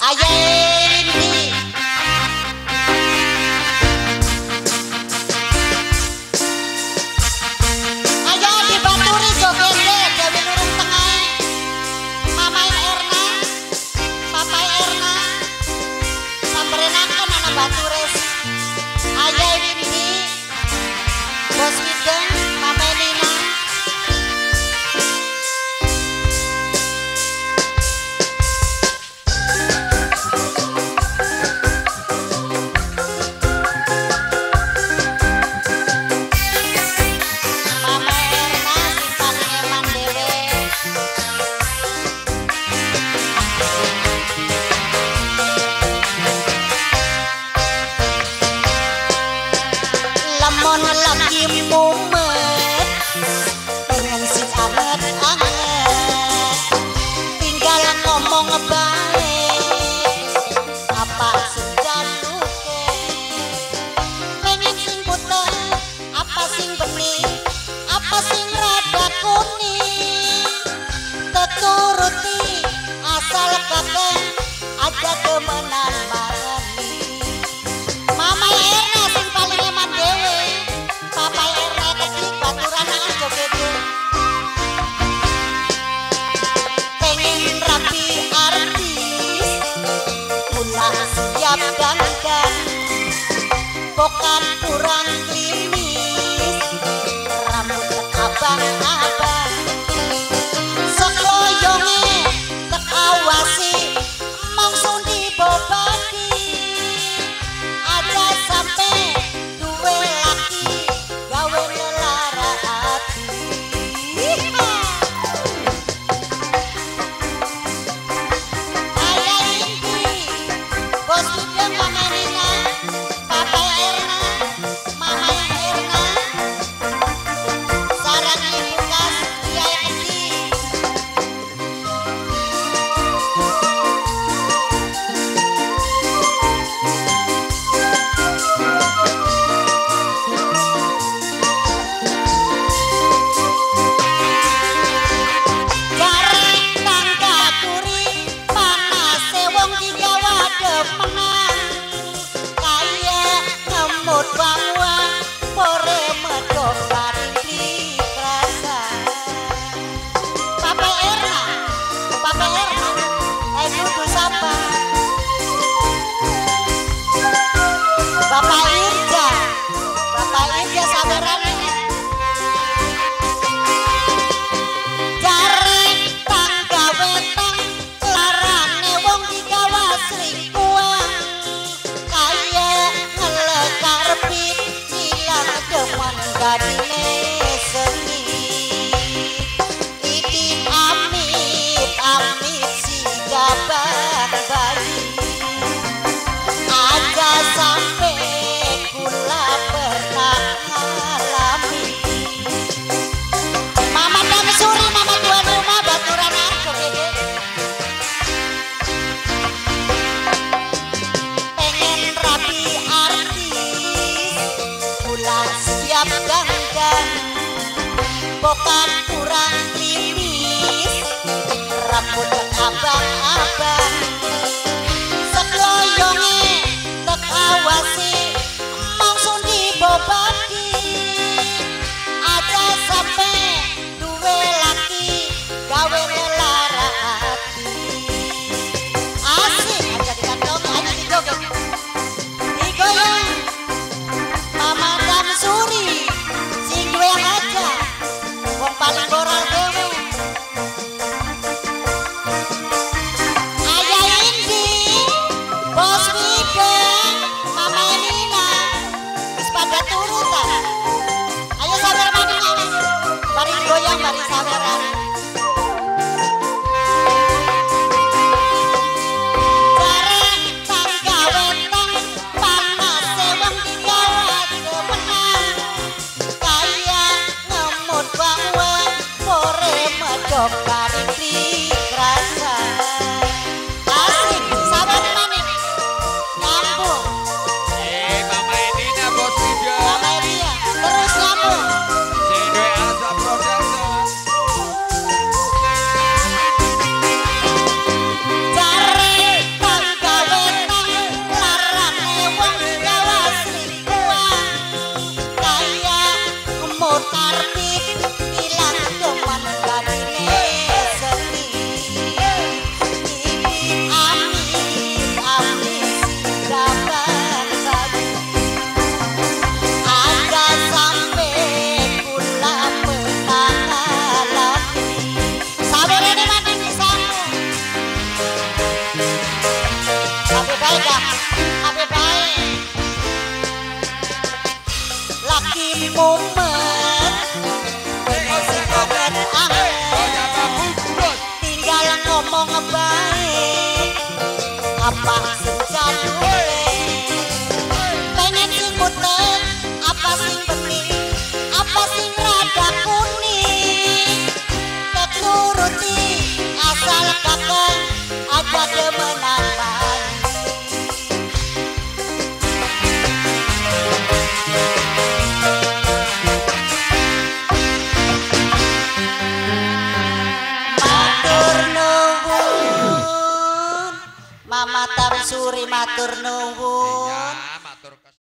Ayah ini ayo dibaturi jogetnya Dewi Nurung Tengah Mamai Erna Papai Erna samberenakan anak batures ayah ini Bos Wideng Mamai Nina lamun lagi mumet pengen sing anget-anget tinggal ngomong bae apa sing jaluke pengen sing putih apa sing bening apa sing rada kuning teturuti asal kakek aja temenan marani Mama Erna sing paling eman dewe Papa Erna kedik baturan angan jogetu pengen rapi artis pulang siap dandan bokap kurang klimis rambut abang-abang sekoyonge tek awasi langsung dibobadi aja sampe duwe laki gawe lelara hati ayah ini Bos Wideng Mama Nina Papa Erna wong baik apa sing jadule pengen sing putih apa sing bening apa sing rada kuning tek nuruti asal kakang aja demenan Mama Tamsuri matur nuwun